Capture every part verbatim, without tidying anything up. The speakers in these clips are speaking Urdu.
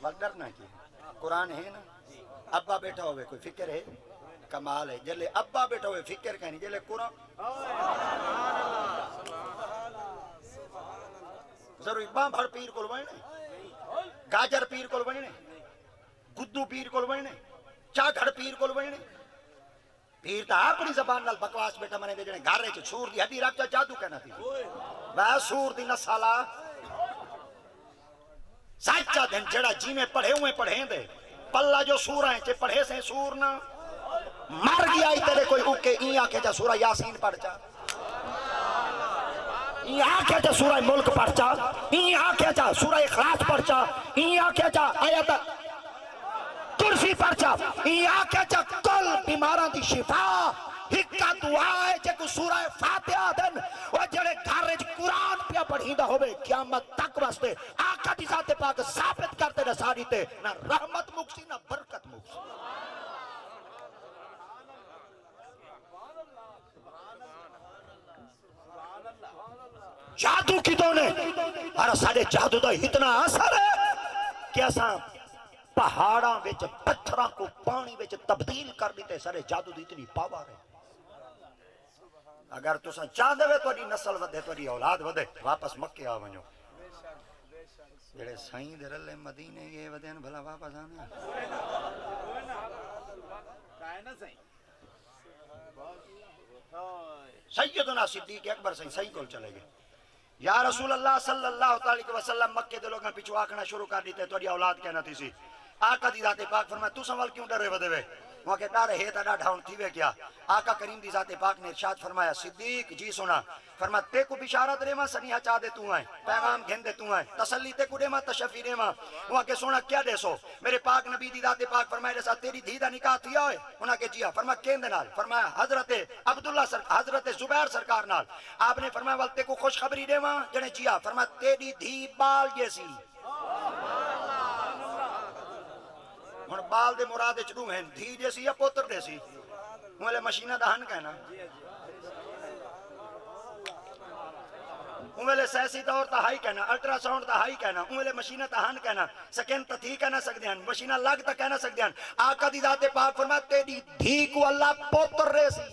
بس ڈرنا کی قرآن ہے نا. ابا بیٹھا ہوئے کوئی فکر ہے کمال ہے. جلے ابا بیٹھا ہوئے فکر کہنی جلے قرآن ضروری باں بھڑ پیر کول بننے گاجر پیر کول بننے گدو پیر کول بننے چاگھڑ پیر کول بننے. پیر تا اپنی زبان نال بکواس بیٹھا منے دے جنے گھر وچ سور دی ہڈی رکھ جادو کہنا تھی وا سور دی نسالا سچا دن جڑا جی میں پڑھے ہوئے پڑھیں دے پلہ جو سورہ ہیں چے پڑھے سے سور نہ مر گیا ہی تیرے کوئی اوکے این آکھے جا سورہ یاسین پڑھ جا این آکھے جا سورہ ملک پڑھ جا این آکھے جا سورہ اخلاص پڑھ جا این آکھے جا آیت کرسی پڑھ جا این آکھے جا کل بیماران دی شفا ہکا دعا ہے جے کو سورہ فاتحہ دن وہ جڑے گھارج قرآن پیا پڑھیں دا ہوئے قیامت تک واسطے آقا دی ذات پاک ثابت کرتے نہ ساری تے نہ رحمت مکسی نہ برکت مکسی. جادو کی تو نے اور سارے جادو دا اتنا اثر ہے کہ اساں پہاڑاں وچ پتھراں کو پانی وچ تبدیل کر دیتے. سارے جادو دی اتنی پاور ہے. اگر تساں چاہ دے تہاڈی نسل ودے تہاڈی اولاد ودے واپس مکے آ ونجو. جڑے سائیں دے رلے مدینے گئے ودین بھلا واپس آنا سیدنا صدیق اکبر سائیں سائیں کول چلے گئے. یا رسول اللہ صلی اللہ علیہ وسلم مکے دے لوگاں پیچھو آکھنا شروع کر دیتے تہاڈی اولاد کہنا تھی سی. آقا دی ذات پاک فرمایا تو سوال کیوں ڈرے ودے وے وہاں کے ڈر ہے تا ڈاڈھا ہن تھی وے کیا. آقا کریم دی ذات پاک نے ارشاد فرمایا صدیق جی سنا فرمایا تے کو بشارت رے ماں سنیہ چاہ دے تو آئیں پیغام گھن دے تو آئیں تسلی تے کو دے ماں تشفی دے ماں. وہاں کے سونا کیا دے سو میرے پاک نبی دی ذات پاک فرمایا جیسا تیری دھی دا نکاح تھیا ہوئے انہاں کے جیا فرمایا کین دے نال فرمایا حضرت عبداللہ سر حضرت زبیر سرکار نال. آپ نے فرمایا والتے کو خوش خبری دے ماں جنے جیا فرمایا تیری دھی بال جیسی ہن بال دے مراد چڑوں ہیں دھی جیسی یا پوتر جیسی مولے مشینہ دہن کہنا انہوں سیسی دور تا ہائی کہنا الٹرا ساؤنڈ تا ہائی کہنا انہوں مشینہ تا ہن کہنا سکین تا تھی کہنا سکتے ہیں مشینہ لگ تا کہنا سکتے ہیں. آقا دی ذات پاک فرمایا تیری دھی کو اللہ پوتر ریسی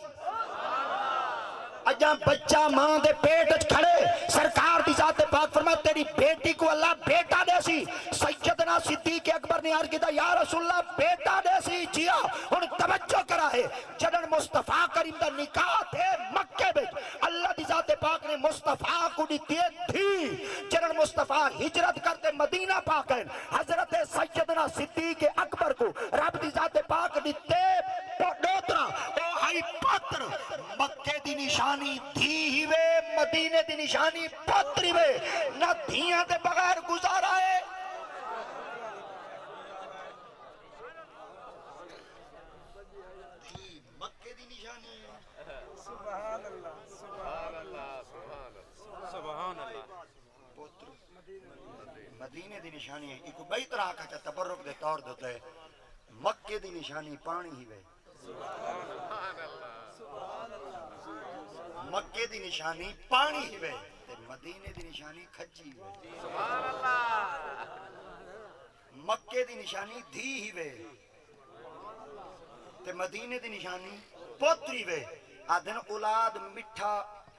اجاں بچہ ماں دے پیٹ کھڑے سرکار دی ذات پاک فرمایا تیری بیٹی کو اللہ بیٹا دے سی. سیدنا صدیق اکبر نے عرض کیتا یا رسول اللہ بیٹا دے سی جیا ہن توجہ کرا ہے جدن مصطفیٰ کریم دا نکاح تھے مکے وچ اللہ دی ذات پاک نے مصطفیٰ کو دیتی تھی. جدن مصطفیٰ ہجرت کرتے مدینہ پاک ہیں حضرت سیدنا صدیق اکبر کو رب دی ذات پاک دیتے ڈوترا او ہائی پتر مکے دی نشانی دھی ہی وے مدینے دی نشانی پتری وے نہ دھیاں دے بغیر گزارا ہے. مکے دی نشانی سبحان اللہ سبحان اللہ سبحان اللہ پتر مدینے دی نشانی ہے. ایک بئی طرح کا تبرک دے طور دیتا ہے مکے دی نشانی پانی ہی وے مکے دی نشانی پانی ہی وے مدینے دی نشانی کھجی وے مکے دی نشانی دھی ہی وے تے مدینے دی نشانی پوتری وے. آدھن اولاد مٹھا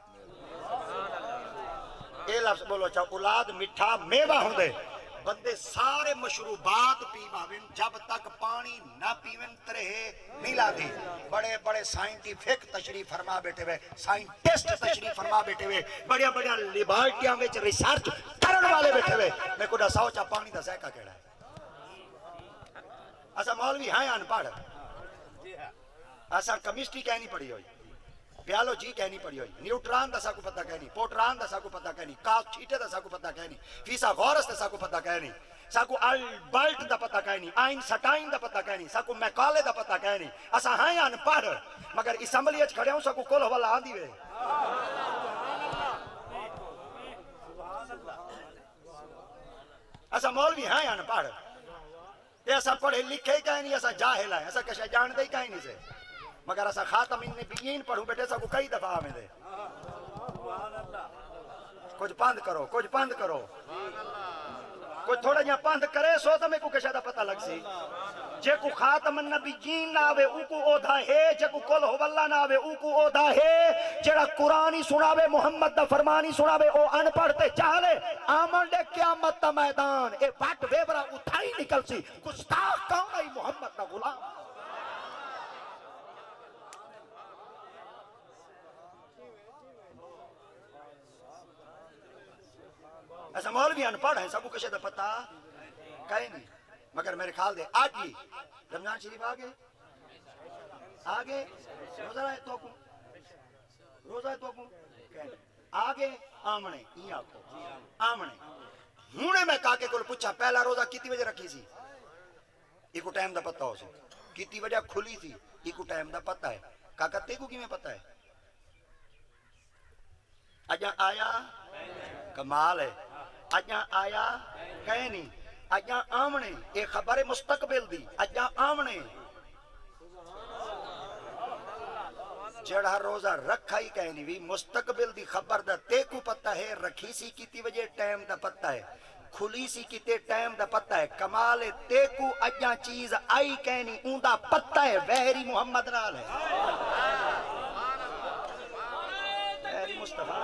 اے لفظ بولو چاہ اولاد مٹھا میوہ ہوں دے بندے سارے مشروبات پیوائیں جب تک پانی نہ پیویں ترہے ملا دی. بڑے بڑے سائنٹیفک تشریف فرما بیٹھے ہوئے سائنٹسٹ تشریف فرما بیٹھے ہوئے بڑے بڑے لیبارٹیاں میں ریسرچ کرن والے بیٹھے ہوئے میں کو ڈساؤ چاہ پانی دا ذائقہ کیڑا ہے. ایسا مولوی ہیں ان پڑھ ایسا کیمسٹری کہنی پڑی ہوئی بیالوجی کہنی پڑی ہوئی نیوٹران دسا کو پتہ کہنی پوٹران دسا کو پتہ کہنی کاک چھیٹے دسا کو پتہ کہنی فیسا غورس دسا کو پتہ کہنی ساکو البرٹ دا پتہ کہنی آئن سٹائن دا پتہ کہنی ساکو میکالے دا پتہ کہنی ایسا ہیں ان پڑھ مگر اسمبلی اچھ کھڑے ہوں ساکو کول والا آن دیوے. ایسا مولوی ہیں ان پڑھ ایسا پڑھے لکھے ہی کہیں نہیں ایسا جاہل ہے ایسا کشہ جان دے ہی کہیں نہیں سے مگر ایسا خاتم النبیین پڑھوں بیٹے سا کو کئی دفعہ ہمیں دے کچھ پند کرو کچھ پند کرو کوئی تھوڑا جہاں پاند کرے سو تو میں کو کشا دا پتہ لگ سی جے کو خاتم النبیین نہ آوے او کو اودھا ہے جے کو کل ہو اللہ نہ آوے او کو اودھا ہے جڑا قرآنی سناوے محمد دا فرمانی سناوے او ان پڑھتے چاہلے آمن دے قیامت دا میدان اے بات ویبرا اٹھائی نکل سی گستاخ کون ہے محمد دا غلام ایسا مولوی انپڑھ ہیں سب کو کشے دا پتہ کہیں نہیں مگر میرے خیال دے آج ہی رمضان شریف آگے آگے روزہ رہے تو کوں روزہ رہے تو کوں آگے آمنے یہ آکو آمنے ہونے میں کاکے کو پوچھا پہلا روزہ کتنی بجے رکھی سی یہ کو ٹائم دا پتہ ہو سی کتنی بجے کھلی تھی یہ کو ٹائم دا پتہ ہے کاکا تے کو کی میں پتہ ہے اجا آیا کمال ہے اجا آیا کہیں نہیں اجا آمنے ایک خبر مستقبل دی اجا آمنے جڑا روزہ رکھا ہی کہیں نہیں بھی مستقبل دی خبر دا تے کو پتہ ہے رکھی سی کتی وجہ ٹائم دا پتہ ہے کھلی سی کتے ٹائم دا پتہ ہے کمال ہے تے کو اجا چیز آئی کہیں نہیں اون دا پتہ ہے وحری محمد نال ہے وحری مصطفیٰ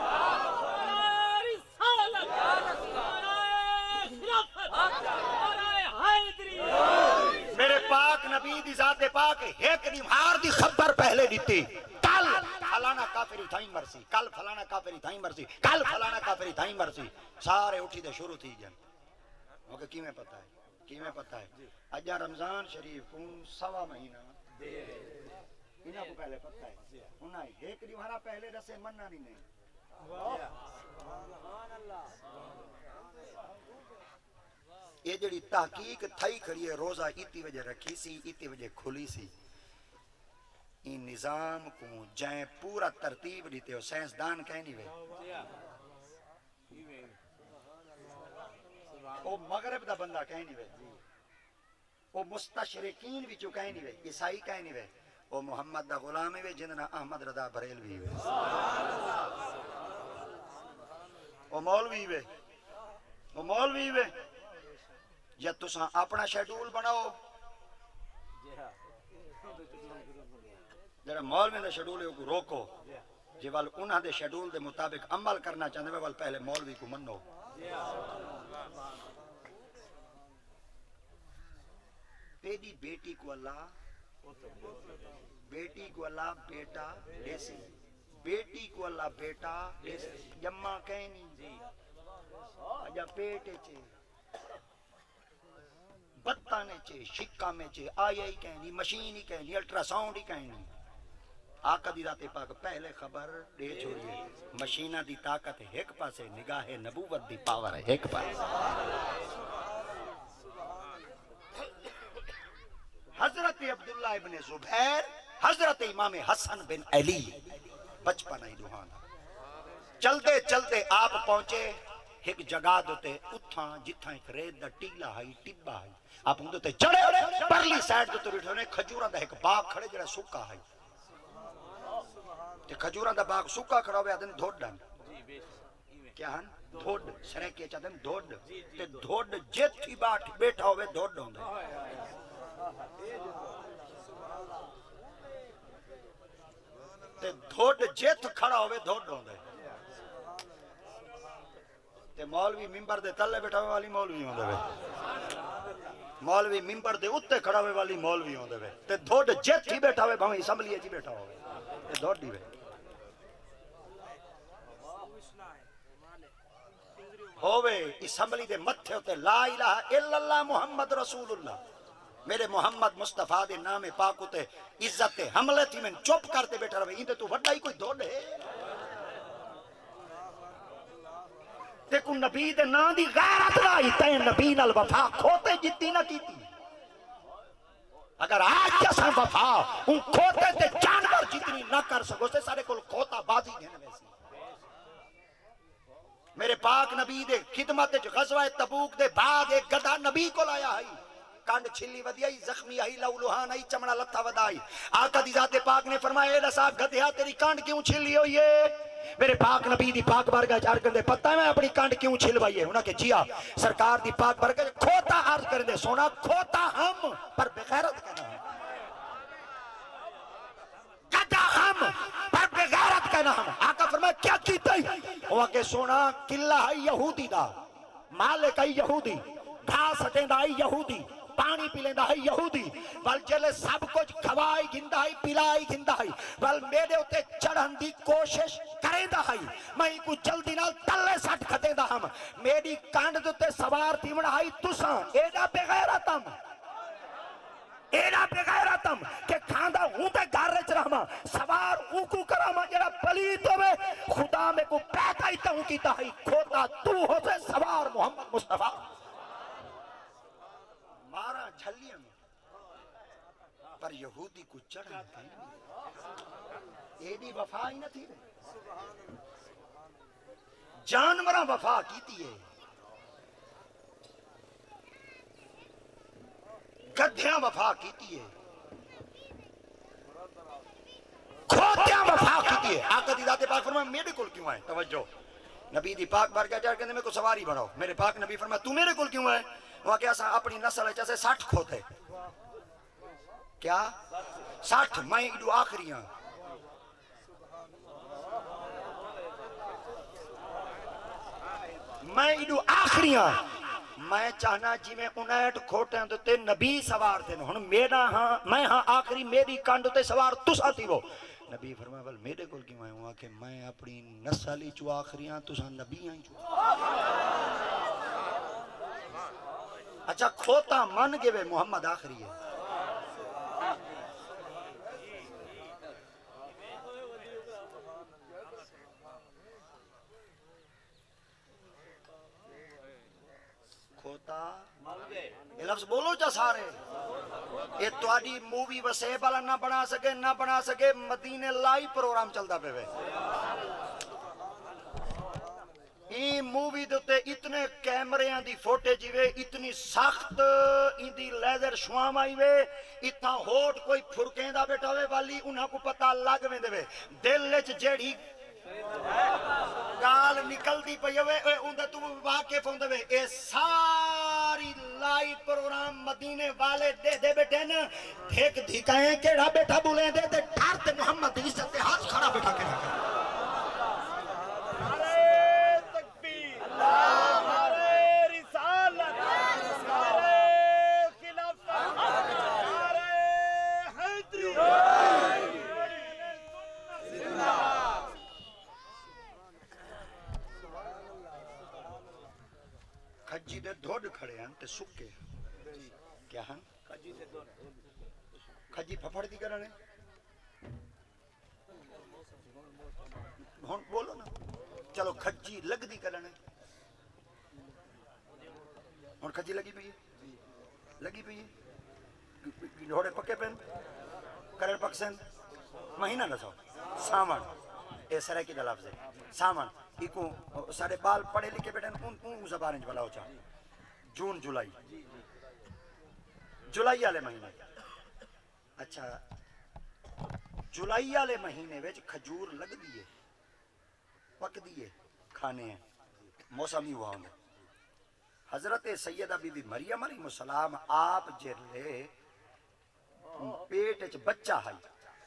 میرے پاک نبی دی ذات پاک ایک نمہار دی خبر پہلے دیتی کل فلانا کافری تھائیں مرسی کل فلانا کافری تھائیں مرسی کل فلانا کافری تھائیں مرسی سارے اٹھی دے شروع تھی جن اوکے کی میں پتہ ہے کی میں پتہ ہے اجا رمضان شریف کو سوا مہینہ انہاں کو پہلے پتہ ہے انہاں ایک نمہارا پہلے رسے مننا نہیں نہیں یہ جڑی تحقیق تھائی کھڑی ہے روزہ اتی وجہ رکھی سی اتی وجہ کھلی سی این نظام کو جائیں پورا ترتیب دیتے ہو سائنسدان کہیں نہیں وے وہ مغرب دا بندہ کہیں نہیں وے وہ مستشرقین بھی جو کہیں نہیں وے عیسائی کہیں نہیں وے وہ محمد دا غلام وے جننا احمد رضا بریلوی وے وہ مولوی وے وہ مولوی وے یا تساں اپنا شیڈول بناؤ جڑا مولوی دے شیڈول ہے کو روکو جے وال انہاں دے شیڈول دے مطابق عمل کرنا چاہندے وال پہلے مولوی کو منو تیری بیٹی کو اللہ بیٹی کو اللہ بیٹا دیسی بیٹی کو اللہ بیٹا دیسی جمع کہیں نہیں اجا پیٹے چھے بتانے چھے شکا میں چھے آئی آئی کہیں نہیں مشین ہی کہیں نہیں الٹرا ساؤنڈ ہی کہیں نہیں آقا دی ذات پاک پہلے خبر دے چھوڑیے مشینہ دی طاقت ایک پاسے نگاہ نبوت دی پاور ہے ایک پاسے حضرت عبداللہ ابن زبیر حضرت امام حسن بن علی بچپن آئی دوہانا چلتے چلتے آپ پہنچے ایک جگہ دوتے اتھاں جتھاں ایک ریت دا ٹیلا ہائی ٹبا ہائی آپ ہوں دوتے چڑے پرلی سائٹ دوتے ریٹھونے کھجورہ دا ایک باغ کھڑے جڑا سکا ہائی تے کھجورہ دا باغ سکا کھڑا ہوئے آدھن دھوڑ ڈن کیا ہن دھوڑ سرے کیا چاہتے دھوڑ تے دھوڑ جت ہی بیٹھا ہوئے دھوڑ ڈھون دے تے دھوڑ جت کھڑا ہوئے دھوڑ ڈھون دے تے مولوی ممبر دے تلے بیٹھا ہوئے والی مولوی ہوں دے مولوی ممبر دے اتے کھڑا ہوئے والی مولوی ہوں دے تے دھوڑ جت ہی بیٹھا ہوئے بھاویں اسمبلی جی بیٹھا ہوئے تے دھوڑ دی وے ہوئے اسمبلی دے متھے ہوتے لا الہ الا اللہ محمد رسول اللہ میرے محمد مصطفیٰ دے نام پاک ہوتے عزت حملے تھی میں چپ کرتے بیٹھا رہے اندے تو وڈا ہی کوئی دھوڑ ہے دیکھو نبی دے نا دی غیرت لائی تین نبی نال وفا کھوتے جتی نہ کی تھی اگر آج جیسا وفا ان کھوتے تے جانور جتنی نہ کر سکو سے سارے کل کھوتا بازی دینے ویسی میرے پاک نبی دے خدمت غزوہ تبوک دے بعد ایک گدھا نبی کو لایا ہے کانڈ چھلی ودیائی زخمی آئی لو لوہان آئی چمڑا لتھا ودائی آقا دی ذات پاک نے فرمایا اے دسا گدھیا تیری کانڈ کیوں چھلی ہوئی ہے میرے پاک نبی دی پاک بارگاہ چار کر دے پتہ ہے میں اپنی کانڈ کیوں چھلوائی ہے انہاں کہ جیا سرکار دی پاک بارگاہ کھوتا عرض کر دے سونا کھوتا ہم پر بغیرت کہنا ہم گدھا ہم پر بغیرت کہنا ہم آقا فرمایا کیا کیتا ہی وہاں کہ سونا قلعہ ہے یہودی دا مالک ہے یہودی گھاس ہٹیں دا ہے یہودی پانی پی لیندہ ہے یہودی بل جلے سب کچھ کھوائی گھندہ ہے پلائی گھندہ ہے بل میرے ہوتے چڑھن دی کوشش کریں دا ہے میں کو جلدی نال تلے سٹ کھتیں دا ہم میری کانڈ دوتے سوار تیمڑا ہے تساں ایڈا بغیرتم ایڈا بغیرتم کہ کھاندہ ہوں تے گھر رچ رہما سوار اوکو کراما جڑا پلیت ہوئے خدا میں کو پیدا ہی تاہوں کیتا ہے کھوتا تو ہو سے سوار محمد مصطفیٰ مارا جھلیاں پر یہودی کو چڑھا تھی ایڈی وفا ہی نہ تھی جانوراں وفا کیتی ہے گدھیاں وفا کیتی ہے کھوتیاں وفا کیتی ہے آقا دی ذات پاک فرمایا میرے کل کیوں آئے توجہ نبی دی پاک بارگاہ جا کے میں کو سواری بڑھاؤ میرے پاک نبی فرمایا تو میرے کل کیوں آئے وہاں کیا سا اپنی نسل جیسے ساٹھ کھوتے کیا ساٹھ میں ایڈو آخریاں میں ایڈو آخریاں میں چاہنا جی میں انیٹ کھوٹے ہیں تے نبی سوار تھے ہن میرا ہاں میں ہاں آخری میری کانڈ تے سوار تسا تھی وہ نبی فرمایا بل میرے کول کیوں آئے ہوں کہ میں اپنی نسلی چو آخریاں تسا نبی آئیں چو اچھا کھوتا من گے وے محمد آخری ہے کھوتا یہ لفظ بولو چا سارے یہ تواری مووی وسے بالا نہ بنا سکے نہ بنا سکے مدینے لائی پروگرام چلتا پہ وے این مووی دوتے اتنے کیمریاں دی فوٹیج وے اتنی سخت این دی لیزر شوام آئی وے اتنا ہوٹ کوئی پھرکیں دا بیٹھا وے والی انہاں کو پتہ لگ میں دے وے دل لچ جیڑی گال نکل دی پہ ہوئے اندھا تو واقف ہوں دے اے ساری لائی پروگرام مدینے والے دے دے بیٹھے نا ایک دھکائیں کیڑا بیٹھا بولیں دے دے ٹھارتے محمد عزت ہاتھ کھڑا بیٹھا کے رکھے کھجی دے دھوڑ کھڑے ہیں تے سکے کیا ہیں کھجی پھپڑ دی کرنے ہون بولو نا چلو کھجی لگ دی کرنے ہون کھجی لگی پئی لگی پئی دھوڑے پکے پین کرر پکسن مہینہ نہ سو سامان اے سرے کی دلاب سے سامان ایکو سارے بال پڑھے لکھے بیٹھے ان ان زبانیں جو بلا ہو چاہ جون جولائی جولائی آلے مہینے اچھا جولائی آلے مہینے ویچ کھجور لگ دیئے پک دیئے کھانے ہیں موسمی ہوا ہوں حضرت سیدہ بی بی مریم علیہ السلام آپ جرلے پیٹ اچھ بچہ ہے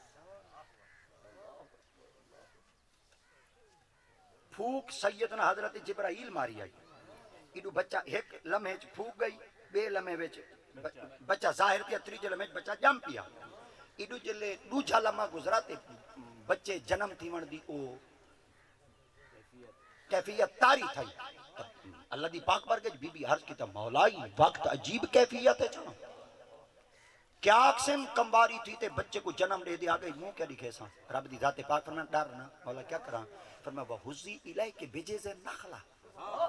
پھوک سیدنا حضرت جبرائیل ماری آئی ایڈو بچہ ایک لمحے پھوک گئی بے لمحے ویچ بچہ ظاہر تھی تریجے لمحے بچہ جم پیا ایڈو جلے دوجھا لمحہ گزراتے بچے جنم تھی من دی او کیفیت تاری تھا اللہ دی پاک برگج بی بی عرض کی تا مولائی وقت عجیب کیفیت ہے چاہاں کیا اقسم کمباری تھی تے بچے کو جنم دے دیا گئی موں کیا لکھے ساں رب دی ذات پاک فرمایا ڈرنا مولا کیا کرا فرمایا وَحُزِّ إِلَيْكِ بِجِزِ النَّخْلَةِ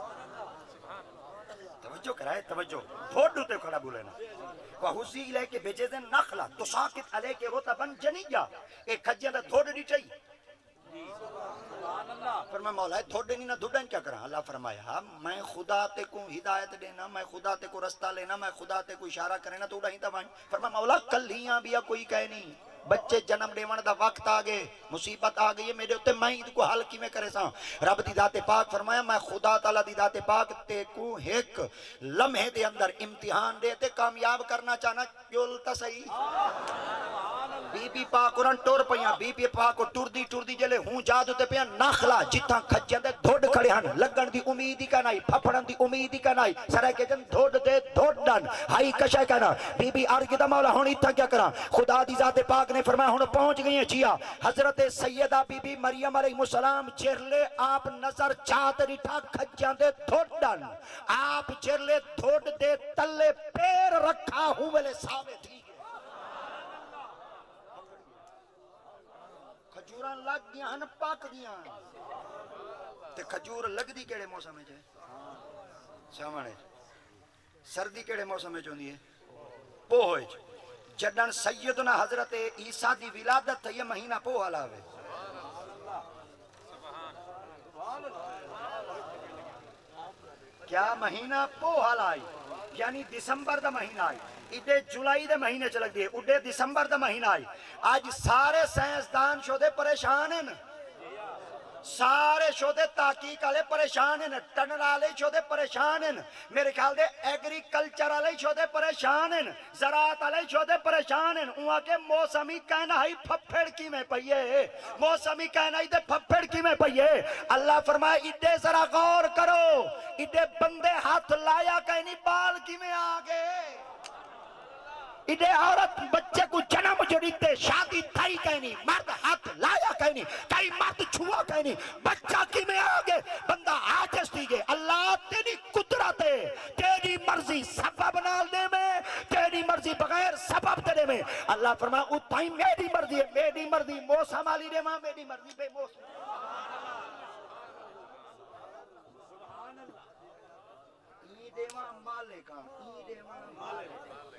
توجہ کرائے توجہ بھوڑ تے کھڑا بولے نا وَحُزِّ إِلَيْكِ بِجِزِ النَّخْلَةِ تُسَاقِطْ عَلَيْكِ رُطَبًا جَنِيًّا ایک کھجیاں دا دھوڑ نہیں چاہیے فرمایا مولا تھوڑے نہیں نہ دھڑن کیا کرا؟ اللہ فرمایا میں خدا تے کو ہدایت دینا، میں خدا تے کو رستہ لینا، میں خدا تے کو اشارہ کرنا تو اڑا ہی تباں۔ فرمایا مولا کلیاں بھی کوئی کہے نہیں، بچے جنم دیوان دا وقت آگے، مصیبت آگئی ہے میرے ہوتے، میں ہی کو حل کی میں کرے ساں۔ رب دی ذات پاک فرمایا میں خدا تعالیٰ دی ذات پاک تے کو ایک لمحے دے اندر امتحان دے تے کامیاب کرنا چاہنا چولتا صحیح۔ بی بی پاک قرآن ٹور پہیاں، بی بی پاک کو ٹور دی ٹور دی جلے ہوں جادو تے پہیاں ناخلا جتاں کھجیاں دے دھوڑ کھڑے ہن، لگن دی امیدی کا نائی، پھپڑن دی امیدی کا نائی، سرے کے جن دھوڑ دے دھوڑن، ہائی کشے کہنا۔ بی بی آرگی دا مولا ہونی تھا کیا کرا؟ خدا دی ذات پاک نے فرمایا ہون پہنچ گئی ہیں چیا۔ حضرت سیدہ بی بی مریم علیہ السلام چرلے آپ نظر چاہت رٹھا کھجیاں دے دھوڑن، آپ چرلے دھوڑ دے تلے پیر رکھا ہوں ویلے ساوے تھی گئے۔ کھجوران لگ دیا ہن پاک دیا تے کھجور لگ دی کیڑے موسم ہے جائے سامنے سردی کیڑے موسم میں چوندی ہے پوہج جڈن سیدنا حضرت عیسیٰ دی ولادت تھا یہ مہینہ پوہ علاوے کیا مہینہ پوہ علاوے یعنی دسمبر دا مہینہ آئی اڈے جولائی دے مہینے چلک دیئے اڈے دسمبر دا مہینہ آئی آج سارے سائنسدان شودے پریشان ہیں سارے شودے تحقیق والے پریشان ہیں ٹنر والے شودے پریشان ہیں میرے خیال دے ایگریکلچر والے شودے پریشان ہیں زراعت والے شودے پریشان ہیں وہاں کے موسمی کہنا ہی پھپھڑ کی میں پئیے موسمی کہنا ہی دے پھپھڑ کی میں پئیے اللہ فرمائے اڈے ذرا غور کرو اڈے بندے ہاتھ لایا کہنی بال کی میں آگے اڈے عورت بچے کو جنم جڑیتے شادی تھائی کہنی مرد ہاتھ لایا کہنی کئی مرد چھوا کہنی بچہ کی میں آگے بندہ آجز دیگے اللہ تیری قدرت ہے تیری مرضی سبب نالنے میں تیری مرضی بغیر سبب تیرے میں اللہ فرمائے اتھائی میری مرضی ہے میری مرضی موسم آلی رے ماں میری مرضی بے موسم ایدے ماں مالکا ایدے ماں مالکا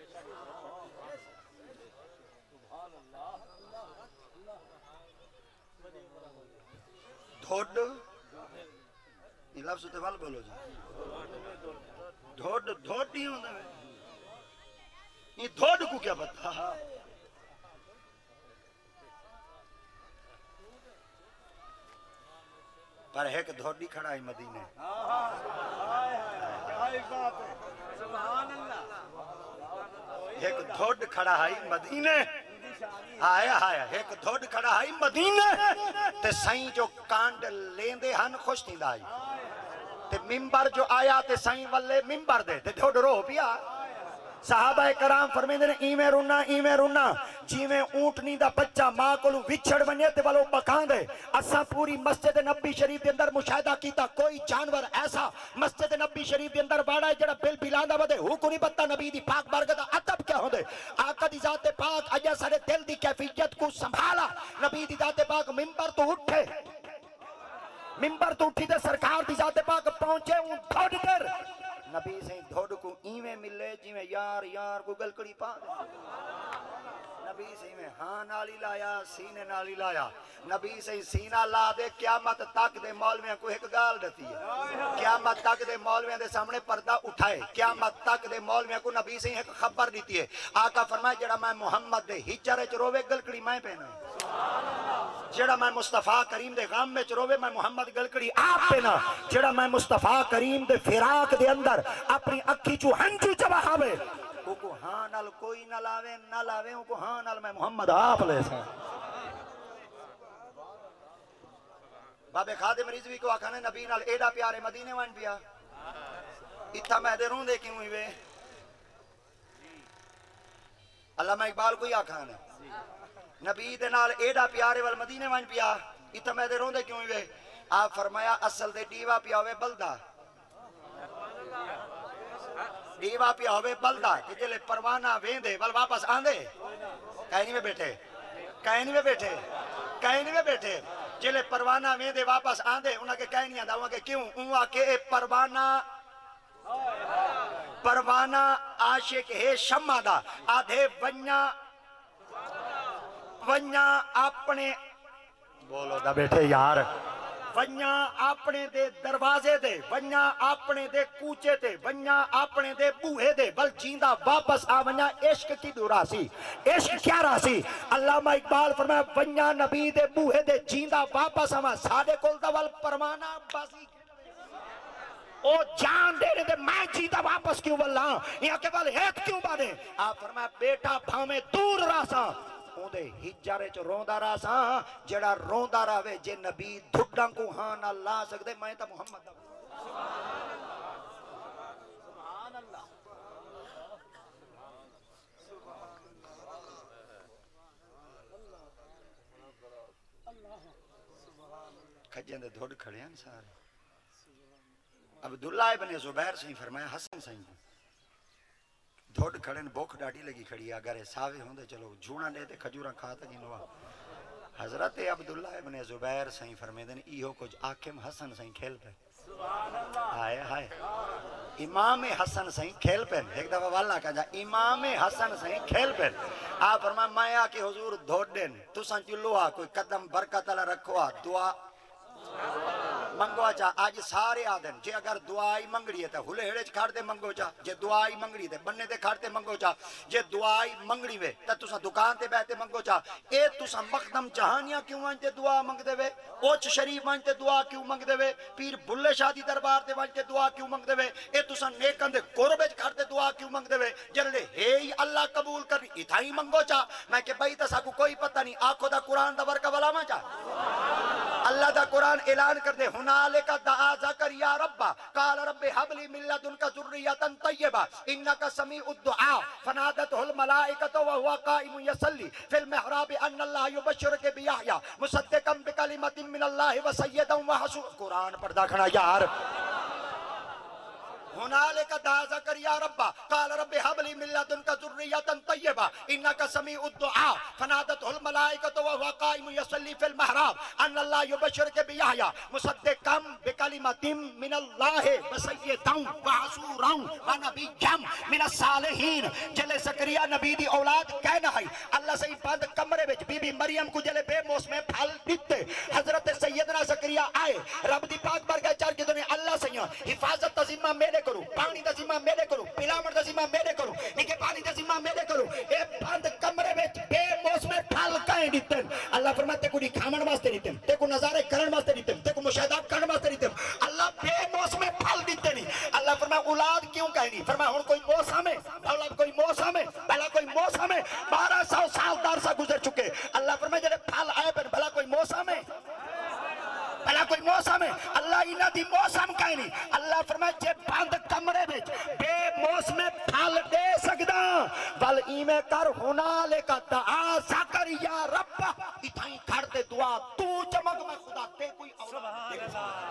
دھوڑ یہ لفظ اتفال بولو جا دھوڑ دھوڑ نہیں ہوندہ ہے یہ دھوڑ کو کیا بتا پر ہے کہ دھوڑی کھڑا ہے مدینے ایک دھوڑ کھڑا ہے مدینے آیا آیا ایک دھوڑ کھڑا ہے مدینے تے سائیں جو کانڈ لیندے ہن خوش نہیں لائی تے ممبر جو آیا تے سائیں والے ممبر دے تے دھوڑ رو پیا صحابہ کرام فرمیندے نے ایمیں رونا ایمیں رونا جیویں اونٹنی دا بچہ ماں کو وچھڑ بنے تے والو مکان دے اساں پوری مسجد نبی شریف دے اندر مشاہدہ کیتا کوئی جانور ایسا مسجد نبی شریف دے اندر باڑا ہے جڑا بل بلاندا ودے ہو کو نہیں پتہ نبی دی پاک بارگاہ دا ادب کیا ہوندے آقا دی ذات پاک اجا سارے دل دی کیفیت کو سنبھالا نبی دی ذات پاک منبر تو اٹھے منبر تو اٹھی تے سرکار دی ذات پاک پہنچے اون دھوڑ کر نبی سے دھوڑ کو ایویں ملے جیویں یار یار کو گلکڑی پا دے نبی سے میں ہاں نالی لایا سینے نالی لایا نبی سے سینہ لا دے قیامت تک دے مولویاں کو ایک گال دیتی ہے قیامت تک دے مولویاں دے سامنے پردہ اٹھائے قیامت تک دے مولویاں کو نبی سے ایک خبر دیتی ہے آقا فرمائے جڑا میں محمد دے ہجرے چ روے گلکڑی میں پہنا جڑا میں مصطفیٰ کریم دے غام میں چروے میں محمد گلکڑی آپ پینا جڑا میں مصطفیٰ کریم دے فراق دے اندر اپنی اکھی چو ہنجو جبا ہاوے او کو ہاں نال کوئی نہ لاوے نہ لاوے او کو ہاں نال میں محمد آپ لے سا بابے خادم رضوی کو آکھانے نبی نال ایڈا پیارے مدینے وائن پیا اتھا میں دے رون دے کیوں ہوئی وے علامہ اقبال کو ہی آکھانے نبی دے نال ایڈا پیارے وال مدینے وائن پیا اتھا میں دے رون دے کیوں ہوئی وے آپ فرمایا اصل دے ڈیوہ پیا ہوئے بلدہ ڈیوہ پیا ہوئے بلدہ کہ جلے پروانہ ویندے وال واپس آندے کہنی میں بیٹھے کہنی میں بیٹھے کہنی میں بیٹھے جلے پروانہ ویندے واپس آندے انہاں کے کہنی آدھا وہاں کے کیوں انہاں کے پروانہ پروانہ عاشق ہے شمع دا آدھے ونیا ونیا اپنے بولو دا بیٹھے یار ونیا اپنے دے دروازے دے ونیا اپنے دے کوچے دے ونیا اپنے دے بوہے دے بل جیندہ واپس آ ونیا عشق کی دورا سی عشق کیا رہا سی علامہ اقبال فرمایا ونیا نبی دے بوہے دے جیندہ واپس آ ساڑے کول دا وال پرمانا بازی او جان دینے دے میں جیتا واپس کیوں واللہ یہاں کے والے ہیت کیوں بانے آپ فرمایا بیٹا بھامے دور راسا اون دے ہجارے چو روندہ راسا جڑا روندہ راوے جے نبی دھڑاں کو ہاں نہ لا سکتے میں تا محمد سبحان اللہ کھجیں دے دھڑ کھڑے ہیں سارے عبداللہ ابن زبیر سے فرمایا حسن سے دھوڑ کھڑن بوکھ ڈاٹی لگی کھڑی اگر ساوے ہوں دے چلو جھونا دے تے کھجورا کھاتا کی نوا حضرت عبداللہ ابن زبیر سے فرمائے دن ایہو کچھ آکم حسن سے کھیل پہ آئے آئے امام حسن سے کھیل پہ ایک دفعہ واللہ کہا جا امام حسن سے کھیل پہ آپ فرمائے میں آکے حضور دھوڑ دن تو سنچلو آ کوئی قدم برکت اللہ رکھو آ دعا منگو چا آج سارے آدن جے اگر دعائی منگڑی ہے تا ہلے ہڑے کھاڑ دے منگو چا جے دعائی منگڑی دے بننے دے کھاڑ دے منگو چا جے دعائی منگڑی وے تا تسا دکان تے بیٹھے منگو چا اے تسا مقدم جہانیاں کیوں وانتے دعا منگ دے وے اوچ شریف وانتے دعا کیوں منگ دے وے پیر بھلے شادی دربار دے وانتے دعا کیوں منگ دے وے اے تسا نیکن دے قربے کھاڑ دے دعا کیوں منگ دے وے جلدے ہے ہی اللہ قبول کر اتھائی منگو چا میں کہ بھائی تسا کو کوئی پتہ نہیں آنکھوں دا قرآن دا ورکا والا ما چا اللہ دا قرآن اعلان کر دے ہنالکا دعا زکریا ربا قال رب حبلی من لدنک ذریتا طیبا انکا سمیع الدعا فنادته الملائکۃ وهو قائم یصلی فی المحراب ان اللہ یبشرک بیحییٰ مصدقا بکلمۃ من اللہ وسیدا وحسورا قرآن پڑھدا کھڑا یار هنالك دعا زكريا ربا قال رب هب لي من لدنك ذرية طيبة إنك سميع الدعاء فنادته الملائكة وهو قائم يصلي في المحراب أن الله يبشرك بيحيى مصدقا بكلمة من الله وسيدا وحسورا ونبيا من الصالحين جلے زکریا نبی دی اولاد کہنا ہے اللہ سے بند کمرے وچ بی بی مریم کو جلے بے موسم پھل دیتے حضرت سیدنا زکریا آئے رب دی پاک بارگاہ چار کے دنے اللہ سے حفاظت ذمہ میرے کرو پانی دا ذمہ میرے کرو پلاوڑ دا ذمہ میرے کرو نکے پانی دا ذمہ میرے کرو اے بند کمرے وچ بے موسم پھل کہیں دیتے اللہ فرماتے تے کو نہیں کھامن واسطے دیتے تے کو نظارے کرن واسطے دیتے تے کو مشاہدات کرن واسطے دیتے اللہ بے موسم پھل دیتے نہیں اللہ فرمایا اولاد کیوں کہیں نہیں فرمایا ہن کوئی موسم ہے اولاد کوئی موسم ہے بھلا کوئی موسم ہے بارہ سو سال دار سا گزر چکے اللہ فرمایا جڑے پھل آئے پھر بھلا کوئی موسم ہے بھلا کوئی موسم ہے اللہ انہاں دی موسم کہیں نہیں اللہ فرمایا جے بند کمرے وچ بے موسم پھل دے سکدا ول ایویں کر ہنالک دعا زکریا رب اتھائی کھڑ دے دعا تو چمک میں خدا تے کوئی اولاد دے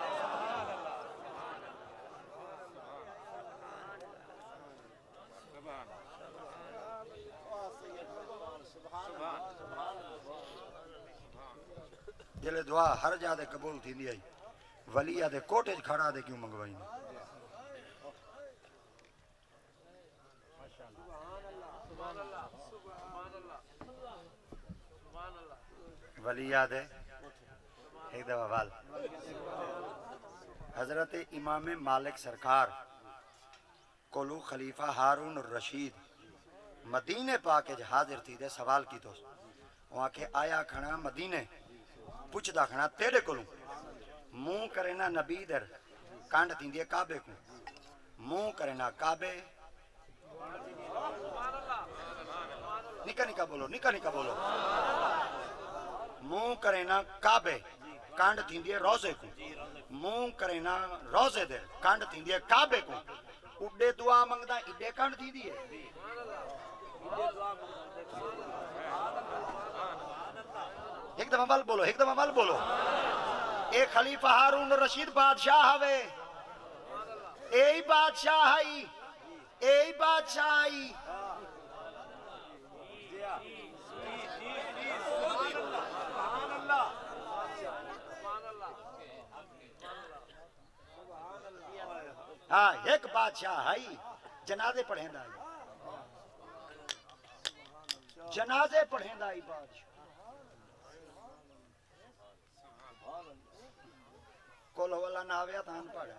جلے دعا ہر جا دے قبول تھی دی آئی ولی آدھے کوٹے کھڑا دے کیوں منگوائی ولی آدھے ایک دفعہ وال حضرت امام مالک سرکار کولو خلیفہ ہارون الرشید مدینے پاکے حاضر تھی دے سوال کی تو وہاں کے آیا کھڑا مدینے پوچھ دا کھڑا تیرے کولوں منہ کرنا نبی در کانڈ تین دیئے کعبے کو منہ کرنا کعبے نکا نکا بولو نکا نکا بولو منہ کرنا کعبے کانڈ تین دیئے روزے کو منہ کرنا روزے در کانڈ تین دیئے کعبے کو اڈے دعا منگدہ اڈے کانڈ تین دیئے ایک دفعہ مل بولو ایک دفعہ مل بولو اے خلیفہ ہارون رشید بادشاہ ہوئے اے بادشاہ آئی اے بادشاہ آئی ہاں ایک بادشاہ آئی جنازے پڑھیں دا جنازے پڑھیں دا بادشاہ کول والا نہ آویا تھا ان پڑھ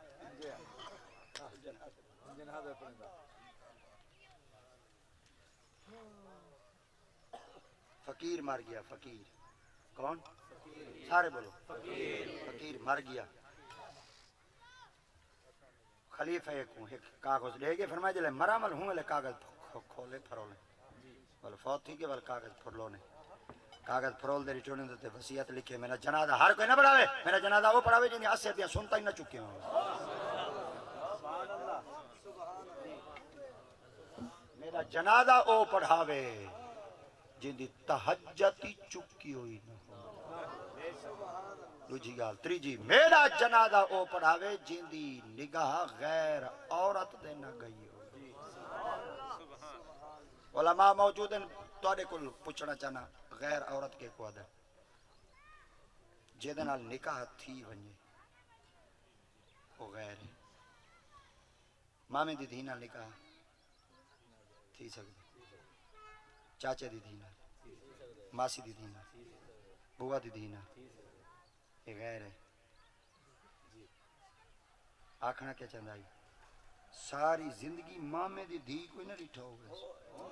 فقیر مر گیا فقیر کون سارے بولو فقیر مر گیا خلیفہ ایک ہوں ایک کاغذ لے گئے فرمایا جلے مرا مل ہوں لے کاغذ کھولے پھرولے بل فوت تھی کہ بل کاغذ پھرلونے کاغذ پھرول دے ریٹونے دیتے وصیت لکھے میرا جنازہ ہر کوئی نہ پڑھاوے میرا جنازہ وہ پڑھاوے جنہیں اس سے دیا سنتا ہی نہ چکے ہوں میرا جنازہ او پڑھاوے جن دی تہجد چکی ہوئی نہ ہو دوجی گال تریجی میرا جنازہ او پڑھاوے جن دی نگاہ غیر عورت دے نہ گئی ہو علماء موجود ہیں توڑے کل پوچھنا چاہنا غیر عورت کے کو ہے جیدے نال نکاح تھی ونجے وہ غیر ہے مامی دی دھی نال نکاح تھی سکتی چاچے دی دھی نال ماسی دی دھی نال بوا دی دھی نال یہ غیر ہے آکھنا کیا چاہتا ہے ساری زندگی مامے دی دھی کوئی نہ ریٹھا ہوگا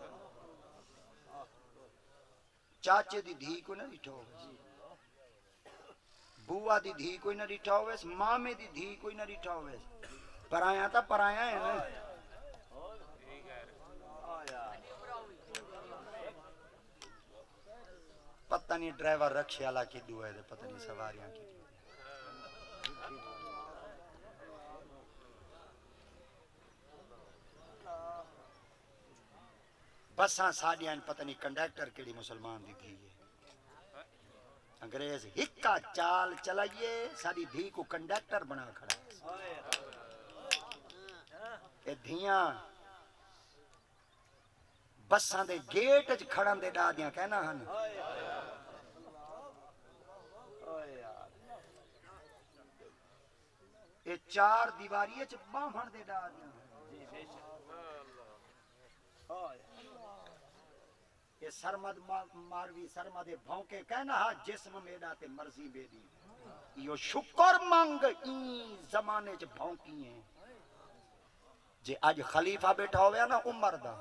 چاچے دی دھی کوئی نہ ریٹھا ہوگا بوا دی دھی کوئی نہ ریٹھا ہوگا مامے دی دھی کوئی نہ ریٹھا ہوگا پرایا تا پرایا ہے نا پتہ نہیں ڈرائیور رکشے والا کی دعا ہے پتہ نہیں سواریاں کی بساں ساڑیاں پتہ نہیں کنڈیکٹر کیڑی مسلمان دی تھی ہے انگریز ہکا چال چلائیے ساری دھی کو کنڈیکٹر بنا کھڑا اے دھیاں بساں دے گیٹ اچ کھڑن دے ڈا دیاں کہنا ہن اے چار دیواری اچ باہن دے ڈا دیاں یہ سرمد ماروی سرمد بھونکے کہنا ہا جسم میڈا تے مرضی بیدی یہ شکر مانگ این زمانے چ بھونکی ہیں جے آج خلیفہ بیٹھا ہویا نا عمر دا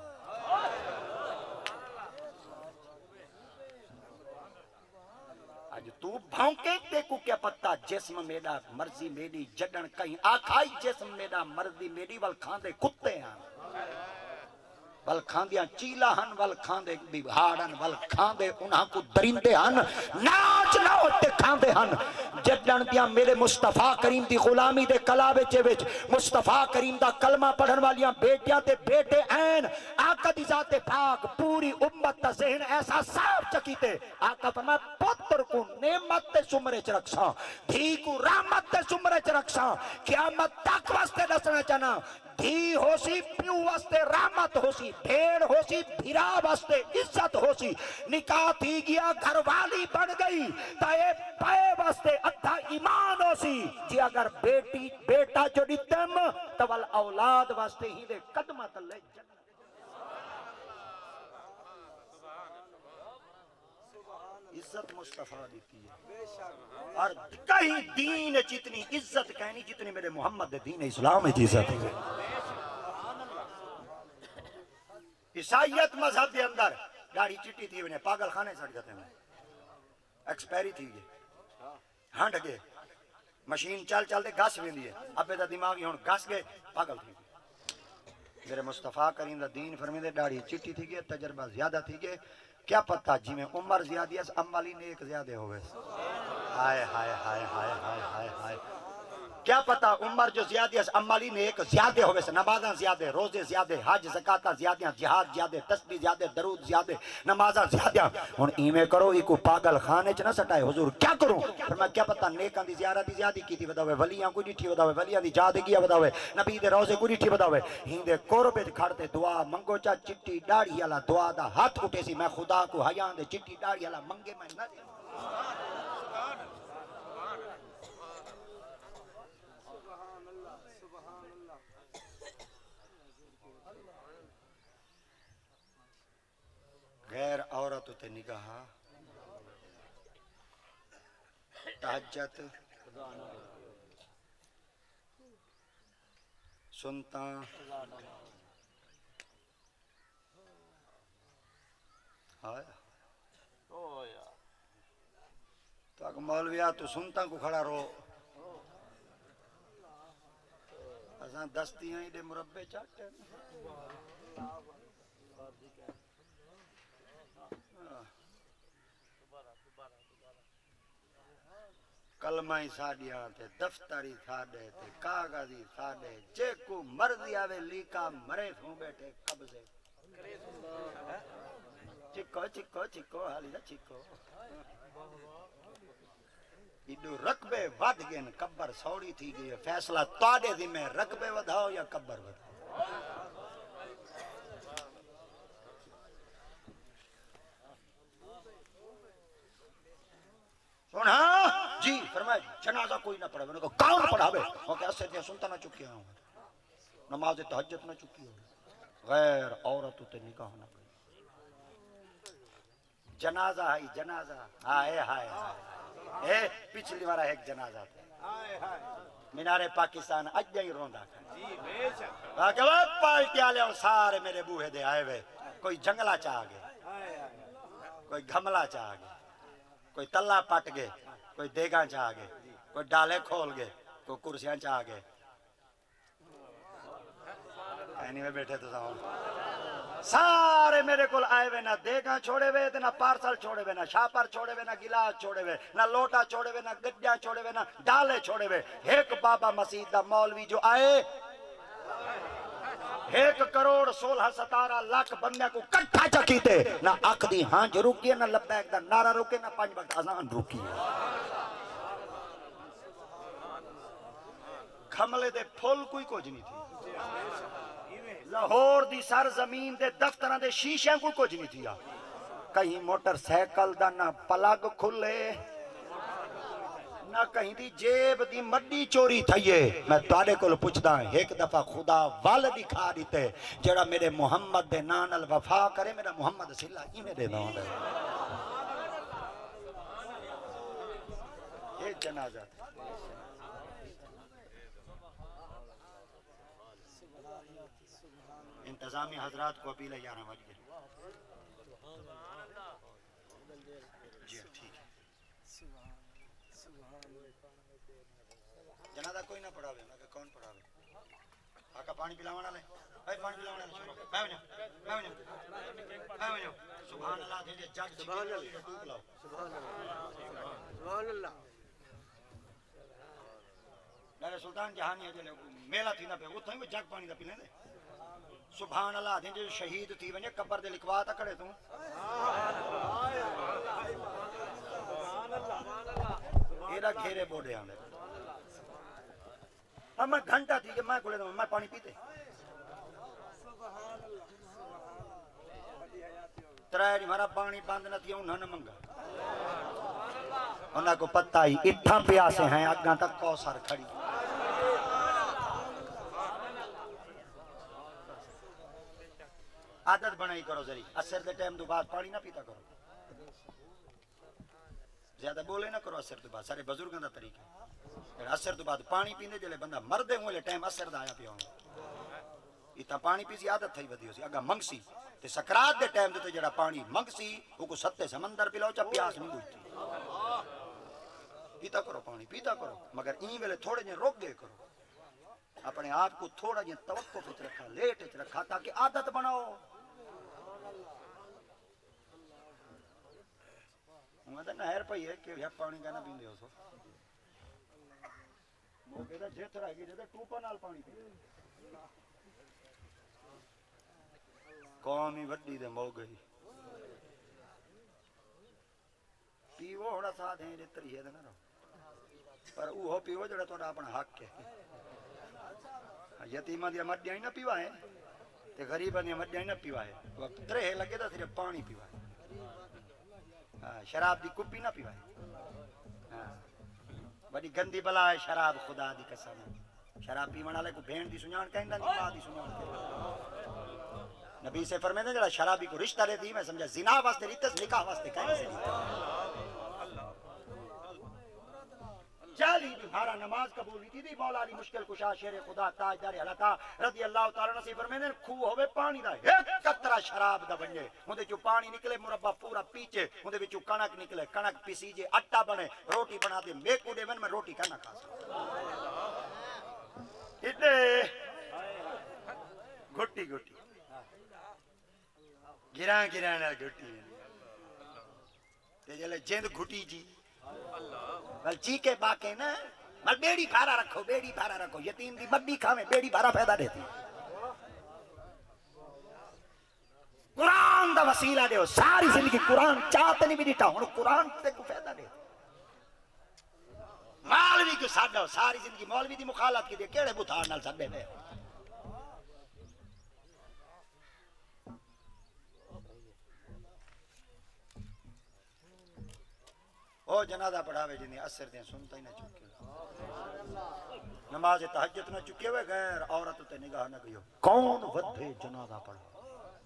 آج تو بھونکے تے کو کیا پتا جسم میڈا مرضی میڈی جڈن کہیں آکھائی جسم میڈا مرضی میڈی وال کھاندے کتے ہیں ول کھاندیاں چیلا ہن ول کھاندے بہاڑن ول کھاندے انہاں کو درندے ہن ناچ نوٹ کھاندے ہن جدن دیاں میرے مصطفیٰ کریم دی غلامی دے کلابے چے وچ مصطفیٰ کریم دا کلمہ پڑھن والیاں بیٹیاں تے بیٹے این آقا دی ذات پاک پوری امت دا ذہن ایسا صاف چکیتے آقا فرمائے پتر کو نعمت تے سمرے چ رکھساں دھی کو رحمت تے سمرے چ رکھساں قیامت تک واسطے دسنا چاہنا دھی ہو سی پیو واسطے رحمت ہو سی بھیڑ ہو سی بھیرا واسطے عزت ہو سی نکاح تھی گیا گھر والی بن گئی تائے پائے واسطے ادھا ایمان ہو سی جی اگر بیٹی بیٹا جو دیتم تول اولاد واسطے ہی دے قدمہ تلے جنت عزت مصطفیٰ دیتی ہے اور کہیں دین جتنی عزت کہنی جتنی میرے محمد دین اسلام کی عزت ہے عیسائیت مذہب کے اندر داڑھی چٹی تھی انہیں پاگل خانے سڑ جاتے ہیں ایکسپیری تھی گئے ہنڈ گئے مشین چل چل دے گاس بھی دیئے ابے دا دماغی ہون گاس گئے پاگل تھی میرے مصطفیٰ کریم دا دین فرمی دے داڑھی چٹی تھی گئے تجربہ زیادہ تھی گئے کیا پتہ جی میں عمر زیادی ہے عملی نیک زیادہ ہوئے ہائے ہائے ہائے ہائے ہائے ہائے ہائے کیا پتہ عمر جو زیادہ ہے عملی نیک زیادہ ہوئے نمازاں زیادہ روزے زیادہ حج زکاتہ زیادہ جہاد زیادہ تسبیح زیادہ درود زیادہ نمازاں زیادہ ہن ایویں کرو ای کو پاگل خانے چ نہ سٹائے حضور کیا کروں پھر میں کیا پتہ نیکاں دی زیارت زیادہ کیتی وداوے ولیاں کوئی ڈٹھی وداوے ولیاں دی جادگی وداوے نبی دے روزے کوئی ڈٹھی وداوے ہیندے قرب وچ کھڑتے دعا منگو چا چٹی داڑھی والا دعا دا ہاتھ اٹھے سی میں خدا کو حیاں دے چٹی داڑھی والا منگے میں نہ غیر عورت تے نگاہ تہجد سنتا ہائے تو اگر مولویہ تو سنتا کو کھڑا رو اساں دستیاں ہی دے مربع چاٹے کلمہ ہی ساڑیاں تے دفتری ساڑے تے کاغذی ساڑے جے کو مرضی آوے لیکا مرے تھوں بیٹھے قبضے چکو چکو چکو حالی دا چکو ایڈو رقبے ود گئن قبر سوڑی تھی گئی ہے فیصلہ تاڑے دی میں رقبے ودھاؤ یا قبر ودھاؤ سونا جی فرمائے جنازہ کوئی نہ پڑھا میں نے کہا کون پڑھا بے وہ کہ اسے دیا سنتا نہ چکی ہوں نماز تہجد نہ چکی ہوں غیر عورتوں تے نکاح نہ پڑھی جنازہ ہے جنازہ ہائے ہائے ہائے اے پچھلی وارا ایک جنازہ تھا مینار پاکستان اج جائیں روندہ کھا کہ وہ پالٹی آلے ہوں سارے میرے بوہے دے آئے ہوئے کوئی جنگلہ چاہ گئے کوئی گھملہ چاہ گئے کوئی تلہ پٹ گئے کوئی دیگاں چاہ گئے کوئی ڈالے کھول گئے کوئی کرسیاں چاہ گئے اینی میں بیٹھے تو ساؤں سارے میرے کول آئے ہوئے نہ دیگاں چھوڑے ہوئے نہ پارسل چھوڑے ہوئے نہ شاپر چھوڑے ہوئے نہ گلاس چھوڑے ہوئے نہ لوٹا چھوڑے ہوئے نہ گڈیاں چھوڑے ہوئے نہ ڈالے چھوڑے ہوئے ایک بابا مسجد دا مولوی جو آئے ایک کروڑ سولہ ستارہ لاکھ بندے کو کٹھا چکیتے نہ آنکھ دی ہانج روکی نہ لبیک دا نعرہ روکے نہ پانچ وقت اذان روکی کھملے دے پھول کوئی کچھ نہیں تھی لاہور دی سر زمین دے دفتران دے شیشیں کوئی کچھ نہیں تھی کہیں موٹر سیکل دا نہ پلگ کھلے نہ کہیں دی جیب دی مڈی چوری تھئیے میں تارے کو پوچھتا ہوں ایک دفعہ خدا والدی کھا دیتے جڑا میرے محمد دے نان الوفا کرے میرا محمد صلی اللہ ہی میرے نان ہے یہ جنازہ انتظامی حضرات کو اپیل ہے یارہ بج گئے جی ٹھیک ہے جنازہ کوئی نہ پڑھا ہوئے میں کہ کون پڑھا ہوئے آقا پانی پلاوانا لے بھائی پانی پلاوانا لے شروع میں ونیو میں ونیو میں ونیو سبحان اللہ دیجے جگ سبحان اللہ سبحان اللہ میرے سلطان جہانی ہے جلے میلہ تھی نہ پہ وہ تھا جگ پانی دا پیلیں دے سبحان اللہ دیں جو شہید تھی ونجے قبر دے لکھوا تا کھڑے توں ایرا گھیرے بوڑے آنے اب میں گھنٹہ تھی کہ میں کھڑے دوں میں پانی پیتے ترائے ہمارا پانی باندھ نہ تھی انہوں نے منگا انہوں کو پتہ ہی اٹھا پیاسے ہیں اگاں تک کوثر کھڑی عادت بنائی کرو ذری اثر دے ٹائم دو بعد پانی نہ پیتا کرو زیادہ بولے نہ کرو اثر دو بعد سارے بزرگوں دا طریقہ اثر دو بعد پانی پینے جلے بندہ مردے ہوئے ٹائم اثر دا آیا پیا ہوں اتنا پانی پیسی عادت تھئی بدی ہو سی اگا منگسی تے سکرات دے ٹائم دے جڑا پانی منگسی وہ کو ستے سمندر پلاؤ چا پیاس نہیں بوجھتی پیتا کرو پانی پیتا کرو مگر این ویلے تھوڑے جن روک گئے کرو اپنے آپ کو تھوڑا جن توقف وچ رکھا لیٹ وچ رکھا تاکہ عادت بناؤ میں تو نہر پئی ہے کہ یک پانی کا نہ پیندے ہو سو وہ کہتا جیت رہ گئی جیتا ٹوپا نال پانی پیندے قومی وڈی دے مو گئی پیو ہونا ساتھ ہیں جتری ہے دے نہ رہو پر اوہو پیو جڑا توڑا اپنا حق ہے یتیمہ دیا مڈیاں ہی نہ پیوا ہے تے غریبہ دیا مڈیاں ہی نہ پیوا ہے وقت ترے لگے تا صرف پانی پیوا ہے شراب دی کپی نہ پیوا ہے بڑی گندی بلا ہے شراب خدا دی قسم شراب پیوان والے کو بھین دی سنجان کہندا نہیں ماں دی سنجان کہندا نبی سے فرمائے جڑا شرابی کو رشتہ رہتی میں سمجھا زنا واسطے ریتس نکاح واسطے کہیں سے جالی ہارا نماز قبول تھی دی مولا علی مشکل کشا شیر خدا تاجدار علاتا رضی اللہ تعالی عنہ سے فرمیندے خو ہوے پانی دا ایک قطرہ شراب دا بنے اودے چوں پانی نکلے مربع پورا پیچے اودے وچوں کنک نکلے کنک پیسی جے آٹا بنے روٹی بنا دے میکو دے ون میں روٹی کنا کھا سکتا اتنے گھٹی گھٹی گراں گراں نال گھٹی تے جلے جند گھٹی جی بل جی کے باکے نا بل بیڑی بھارا رکھو بیڑی بھارا رکھو یتیم دی بڈی کھاویں بیڑی بھارا پیدا دیتی قرآن دا وسیلہ دیو ساری زندگی قرآن چاہتے نہیں بھی دیتا ہوں قرآن تے کو فائدہ دے مولوی کو ساڑھو ساری زندگی مولوی دی مخالات کی دے کیڑے بتھار نال ساڑھے دے او جنازہ پڑھاوے جنہیں اثر دیں سنتا ہی نہ چکے نماز تہجد نہ چکے ہوئے غیر عورت تے نگاہ نہ گئیو کون ودھے جنازہ پڑھا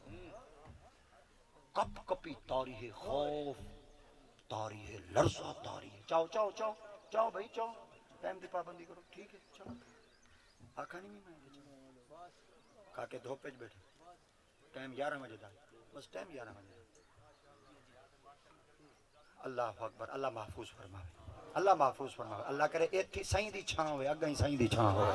کپ کپی تاریخ خوف تاریخ لرزہ تاریخ چاو چاو چاو چاو بھائی چاو ٹائم دی پابندی کرو ٹھیک ہے چلو آکھا نہیں میں چلو کھا کے دھوپے بیٹھے ٹائم گیارہ بجے دا بس ٹائم گیارہ بجے اللہ اکبر اللہ محفوظ فرماوے اللہ محفوظ فرماوے اللہ کرے ایک تھی سائیں دی چھاں ہوئے اگیں سائیں دی چھاں ہوئے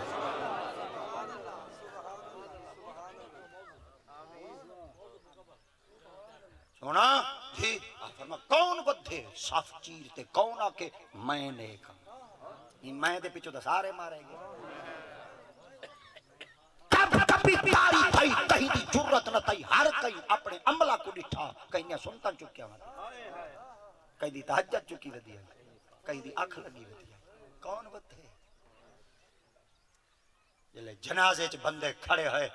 سونا جی فرما کون بدھے صاف چیر تے کون آکے میں نیک یہ میں دے پچھو دا سارے مارے گے کب کبھی تاری تھائی کہیں دی جرت نہ تھائی ہر کہیں اپنے عملہ کو ڈٹھا کہیں نے سنتا چکیا ہوں کہیں دی تحجد چکی ودی ہے کہیں دی آنکھ لگی ودی ہے کون بدھے جلے جنازے چ بندے کھڑے ہیں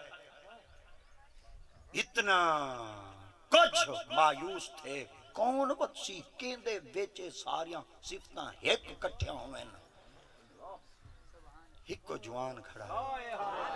اتنا کچھ مایوس تھے کون بچی کیندے بیچے ساریاں صفتاں ایک کٹھیاں ہوئے نا ایک کو جوان کھڑا ہے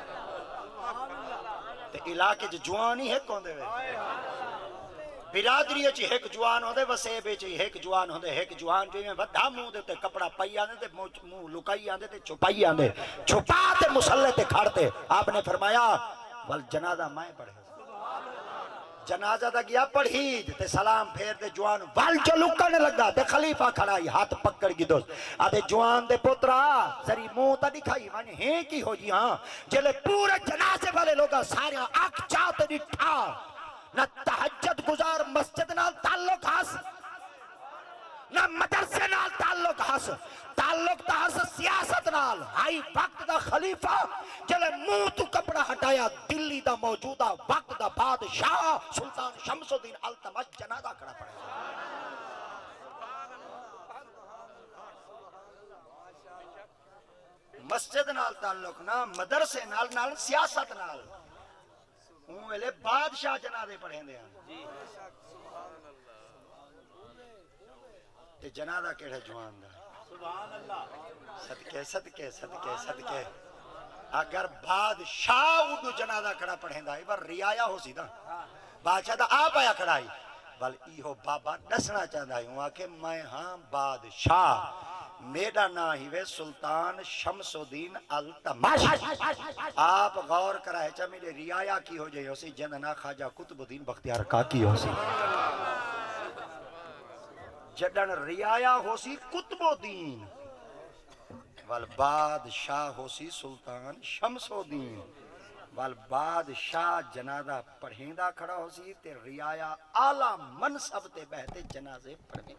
تے علاقے جو جوان ہی ایک ہوندے وے برادری چی ایک جوان ہوندے وسیبے چی ایک جوان ہوندے ایک جوان جو میں ودھا منہ دے تے کپڑا پائی آندے تے منہ لکائی آندے تے چھپائی آندے چھپا تے مسلح تے کھڑتے آپ نے فرمایا ول جنازہ میں پڑھے جنازہ دا گیا پڑھی تے سلام پھیر دے جوان وال جو لکنے لگا تے خلیفہ کھڑائی ہاتھ پکڑ گی دوست آدھے جوان دے پترا ذری منہ تا دکھائی مانے ہیں کی ہو جی ہاں جلے پورے جنازے والے لوگا سارے آنکھ چاہتے دکھا نہ تہجد گزار مسجد نال تعلق ہاس نہ مدرسے نال تعلق ہاس تعلق تاس سیاست نال ہائی وقت دا خلیفہ جلے منہ تو کپڑا ہٹایا دلی دا موجودہ وقت دا بادشاہ سلطان شمس الدین التمش جنازہ کھڑا پڑے مسجد نال تعلق نہ مدرسے نال نال سیاست نال ہوں ویلے بادشاہ جنازے پڑھیں دے ہیں تے جنازہ کیڑے جوان دا صدقے صدقے صدقے صدقے اگر بادشاہ اُدو جنازہ کھڑا پڑھیں دا ایبار ریایا ہو سی دا بادشاہ دا آپ آیا کھڑائی بل ایہو بابا نسنا چاہتا ہوں آکے میں ہاں بادشاہ میرا نا ہی وے سلطان شمس الدین التمش آپ غور کرائے چاہ میرے ریایا کی ہو جائے ہو سی جننا خواجہ قطب الدین بختیار کا کی ہو سی جدن ریایا ہو سی قطب الدین والبادشاہ ہو سی سلطان شمس الدین والبادشاہ جنازہ پڑھیندہ کھڑا ہو سی تے ریایا اعلیٰ منصب تے بہتے جنازے پڑھیں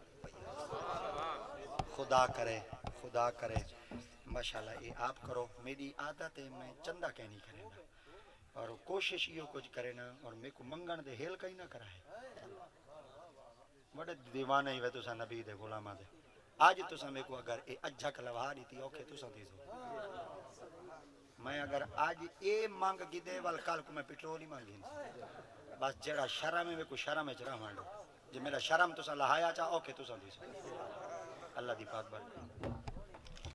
خدا کرے خدا کرے ماشاءاللہ یہ آپ کرو میری عادت ہے میں چندہ کہنی کرے نا اور کوشش یہ کچھ کرے نا اور میں کو منگن دے ہیل کہیں نہ کرائے بڑے دیوانے ہی وے تو سا نبی دے غلامہ دے آج تو سا میں کو اگر اے اجھا کلوہا رہی تھی اوکے تو سا دیزو میں اگر آج اے مانگ گی دے والکال کو میں پٹرولی مانگی بس جڑا شرم ہے میں کو شرم ہے چرا مانڈو جی میرا شرم تو سا لہایا چاہ اوکے تو سا دیزو اللہ دی پاک بار